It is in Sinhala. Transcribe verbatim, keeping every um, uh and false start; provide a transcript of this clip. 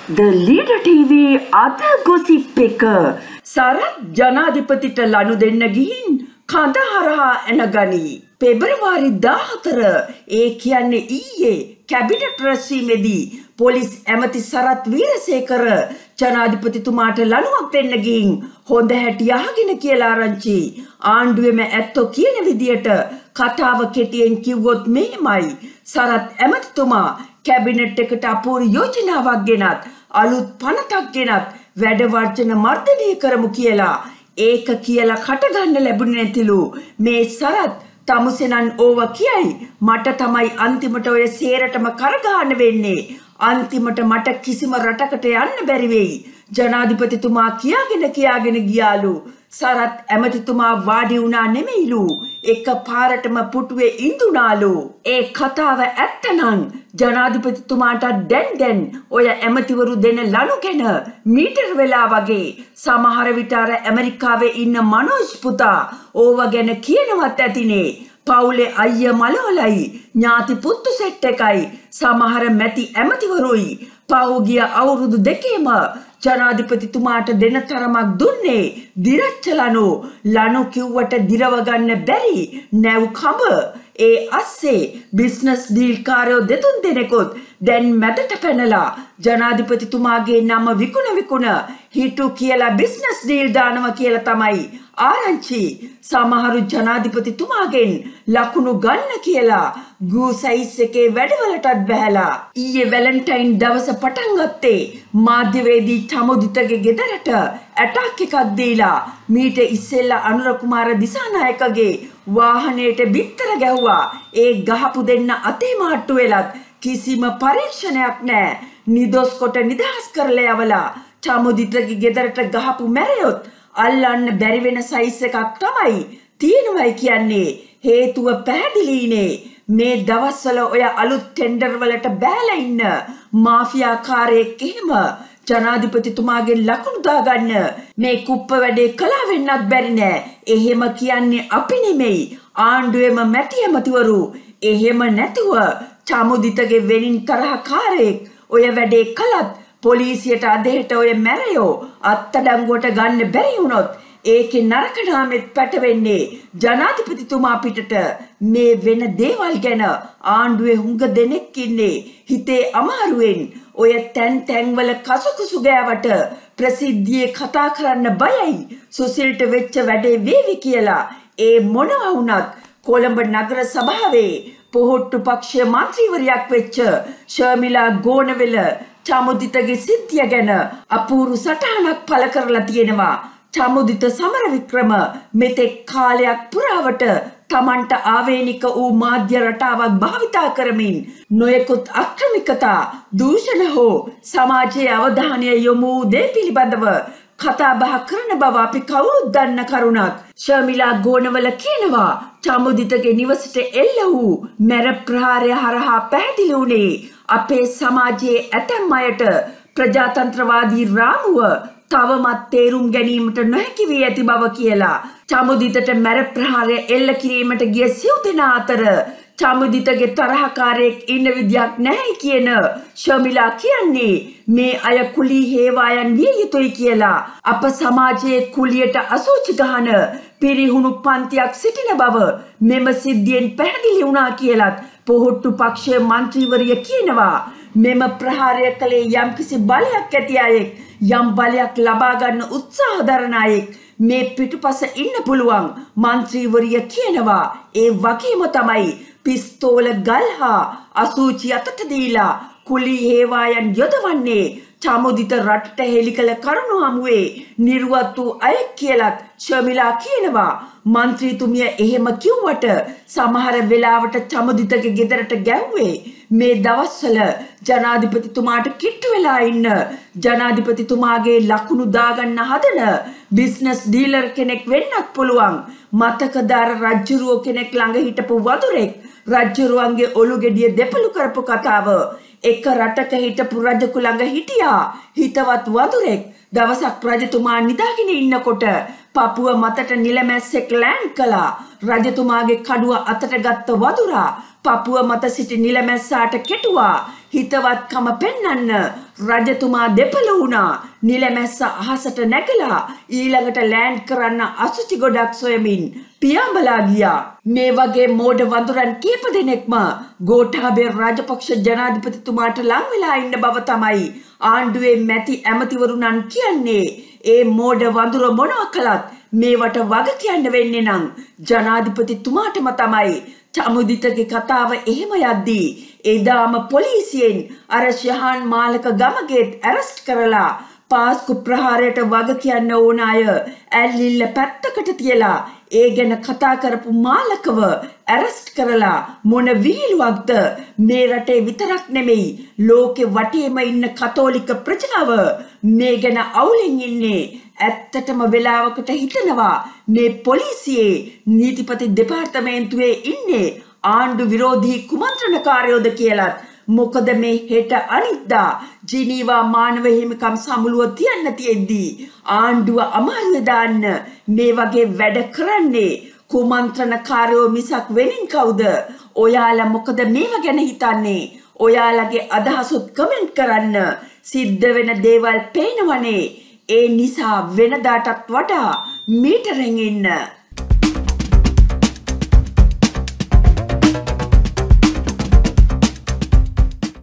The Leader T V අද gossip එක සරත් ජනාධිපතිට ලනු දෙන්න ගිහින් කඳ හරහා එනගනි. පෙබරවාරි දාහතර ඒ කියන්නේ ඊයේ කැබිනට් රැස්වීමේදී පොලිස් ඇමති සරත් වීරසේකර ජනාධිපතිතුමාට ලනුවක් දෙන්න ගිහින් හොඳ හැටි අහගෙන කියලා ආරංචි. ආණ්ඩුවේම ඇත්තෝ කියන විදියට කතාව කෙටියෙන් කිව්වොත් මෙහෙමයි. සරත් ඇමතිතුමා කැබිනට් එකට අපූර්ව යෝජනාවක් ගෙනත් අලුත් පනතක් ගෙනත් වැඩ වර්ජන මර්ධනය කරමු කියලා ඒක කියලා කට ගන්න ලැබුණේ නැතිලු. මේ සරත් තමුසෙනන් ඕව කියයි මට තමයි අන්තිමට ඔය සේරටම කරගහන්න වෙන්නේ. අන්තිමට මට කිසිම රටකට යන්න බැරි වෙයි. ජනාධිපතිතුමා කියාගෙන කියාගෙන ගියාලු. සරත් ඇමතිතුමා වාඩි වුණා නෙමෙයිලු. එක පාරටම පුටුවේ ඉඳුනාලු. ඒ කතාව ඇත්තනම් ජනාධිපතිතුමාට දැන් දැන් ඔය ඇමතිවරු දෙන ලනු ගැන මීටර වෙලා වගේ සමහර විට අර ඇමරිකාවේ ඉන්න මනෝජ් පුතා ඕව ගැන කියනවත් ඇතිනේ. පවුලේ අයියා මලවලයි ඥාති පුත්තු සෙට් එකයි සමහර මැති ඇමතිවරුයි පහුගිය අවුරුදු දෙකේම ජනාධිපතිතුමාට දෙන තරමක් දුන්නේ දිරච්ච ලනු. ලනු කිව්වට දිරව ගන්න බැරි නැව් කඹ. ඒ අස්සේ බිස්නස් ඩීල් කාරයෝ දෙතුන් දෙනෙකුත් දැන් මැදට පැනලා ජනාධිපතිතුමාගේ නම විකුණ විකුණ හිටු කියලා බිස්නස් ඩීල් දානවා කියලා තමයි ආරංචි. සමහරු ජනාධිපතිතුමාගෙන් ලකුණු ගන්න කියලා ගූ සයිස් එකේ වැඩවලටත් බැහැලා. ඊයේ වැලන්ටයින් දවස පටන් ගත්තේ මාධ්‍යවේදී චමුදිතගේ ගෙදරට ඇටැක් එකක් දීලා මීට ඉස්සෙල්ලා අනුර කුමාර දිසානායකගේ වාහනයට බිත්තර ගැහුවා. ඒ ගහපු දෙන්න අතේ මාට්ටු වෙලත් කිසිම පරීක්ෂණයක් නැහැ. නිදොස් කොට නිදහස් කරලා යවලා චමුදිතගේ ගෙදරට ගහපු මැරයොත් අල්ලන්න බැරි වෙන සයිස් එකක් තමයි තියෙනවයි කියන්නේ. හේතුව පැහැදිලිනේ. මේ දවස්වල ඔය අලුත් ටෙන්ඩර් වලට බෑලා ඉන්න මාෆියා කාරයෙක් එහෙම ජනාධිපතිතුමාගේ ලකුණු දාගන්න මේ කුප්ප වැඩේ කළා වෙන්නත් බැරි නෑ. එහෙම කියන්නේ අපි නෙමෙයි ආණ්ඩුවේම මැටි ඇමතිවරු. එහෙම නැතුව චමුදිතගේ වෙනින් තරහකාරයෙක් ඔය වැඩේ කළත් පොලිසියට අදහෙට ඔය මැරයෝ අත්තඩංගුවට ගන්න බැරි වුණොත් ඒකේ නරක නාමෙත් පැටවෙන්නේ ජනාධිපතිතුමා පිටට. මේ වෙන දේවල් ගැන ආණ්ඩුවේ හුඟ දෙනෙක් ඉන්නේ හිතේ අමාරුවෙන්. ඔය තැන් තැන්වල කසුකුසු ගෑවට ප්‍රසිද්ධියේ කතා කරන්න බයයි සුසිල්ට වෙච්ච වැඩේ වේවි කියලා. ඒ මොනවා වුණත් කොළඹ නගර සභාවේ පොහොට්ටු පක්ෂයේ මන්ත්‍රීවරයක් වෙච්ච ශර්මිලා ගෝනවෙල චමුදිතගේ සිද්ධිය ගැන අපූර්ව සටහනක් පළ කරලා තියෙනවා. චමුදිත සමරවික්‍රම මෙතෙක් කාලයක් පුරාවට තමන්ට ආවේනික වූ මාධ්‍ය රටාවක් භාවිතා කරමින් නොයෙකුත් අක්‍රමිකතා දූෂණ හෝ සමාජයේ අවධානය යොමු වූ දේ පිළිබඳව කතා බහ කරන බව අපි කවුරුත් දන්න කරුණක්. ශර්මිලා ගෝනවල කියනවා චමුදිතගේ නිවසට එල්ල වූ මැර ප්‍රහාරය හරහා පැහැදිලි වුණේ අපේ සමාජයේ ඇතැම් අයට ප්‍රජාතන්ත්‍රවාදී රාමුව තවමත් තේරුම් ගැනීමට නොහැකි වී ඇති බව කියලා. චමුදිතට මැර ප්‍රහාරය එල්ල කිරීමට ගිය සිව් දෙනා අතර චමුදිතගේ තරහකාරයෙක් ඉන්න විදියක් නැහැ කියන ශර්මිලා කියන්නේ මේ අය කුලී හේවායන් විය යුතුයි කියලා. අප සමාජයේ කුලියට අසුචි ගහන පිරිහුණු පන්තියක් සිටින බව මෙම සිද්ධියෙන් පැහැදිලි වුණා කියලත් පොහොට්ටු පක්ෂයේ මන්ත්‍රීවරිය කියනවා. මෙම ප්‍රහාරය කළේ යම්කිසි බලයක් ඇති අයෙක් යම් බලයක් ලබා ගන්න උත්සාහ දරන අයෙක් මේ පිටුපස ඉන්න පුළුවන් මන්ත්‍රීවරිය කියනවා. ඒ වගේම තමයි පිස්තෝල ගල්හා අසූචි අතට දීලා කුලී හේවායන් යොදවන්නේ චමුදිත රටට හෙළි කළ කරුණු හමුවේ නිර්වත් වූ අයෙක් කියලත් ශර්මිලා කියනවා. මන්ත්‍රීතුමිය එහෙම කිව්වට සමහර වෙලාවට චමුදිතගේ ගෙදරට ගැව්වේ මේ දවස්වල ජනාධිපතිතුමාට කිට්ටු වෙලා ඉන්න ජනාධිපතිතුමාගේ ලකුණු දාගන්න හදන බිස්නස් ඩීලර් කෙනෙක් වෙන්නත් පුළුවන්. මතකදාර රජ්ජුරුවෝ කෙනෙක් ළඟ හිටපු වදුරෙක් රජ්ජුරුවන්ගේ ඔලු ගෙඩිය දෙපළු කරපු කතාව. එක රටක හිටපු රජකු ළඟ හිටියා හිතවත් වදුරෙක්. දවසක් රජතුමා නිදාගෙන ඉන්නකොට පපුව මතට නිලමැස්සෙක් ලෑන්ඩ් කළා. රජතුමාගේ කඩුව අතට ගත්ත වදුරා පපුව මත සිටි නිලමැස්සාට කෙටුවා. හිතවත්කම පෙන්වන්න රජතුමා දෙපළ වුණා. නිලමැස්ස අහසට නැගලා ඊළඟට ලෑන්ඩ් කරන්න අසුචි ගොඩක් සොයමින් පියාඹලා ගියා. මේ වගේ මෝඩ වඳුරන් කීප දෙනෙක්ම ගෝඨාභය රාජපක්ෂ ජනාධිපතිතුමාට ලං වෙලා ඉන්න බව තමයි ආණ්ඩුවේ මැති ඇමතිවරුණන් කියන්නේ. ඒ මෝඩ වඳුර මොනවා කළත් මේවට වග කියන්න වෙන්නේ නම් ජනාධිපතිතුමාටම තමයි. චමුදිතගේ කතාව එහෙම යද්දී එදාම පොලිසියෙන් අර ශහාන් මාලක ගමගේත් ඇරස්ට් කරලා පාස්කු ප්‍රහාරයට වග කියන්න ඕන අය ඇල්ලිල්ල පැත්තකට තියලා ඒ ගැන කතා කරපු මාලකව ඇරස්ට් කරලා මොන විහිළුවක්ද මේ රටේ විතරක් නෙමෙයි ලෝකෙ වටේම ඉන්න කතෝලික ප්‍රජාව මේ ගැන අවුලෙන් ඉන්නේ. ඇත්තටම වෙලාවකට හිතනවා මේ පොලිසියේ නීතිපති දෙපාර්තමේන්තුවේ ඉන්නේ ආණ්ඩු විරෝධී කුමන්ත්‍රණකාරයෝද කියලත්. මොකද මේ හෙට අනිද්දා ජිනීවා මානව හිමිකම් සමුළුව තියන්න තියෙද්දී ආණ්ඩුව අමාරුවේ දාන්න මේ වගේ වැඩ කරන්නේ කුමන්ත්‍රණකාරයෝ මිසක් වෙනින් කවුද? ඔයාලා මොකද මේව ගැන හිතන්නේ? ඔයාලගේ අදහසුත් කමෙන්ට් කරන්න. සිද්ධ වෙන දේවල් පේනවනේ. ඒ නිසා වෙනදාටත් වඩා මීටරෙන් ඉන්න.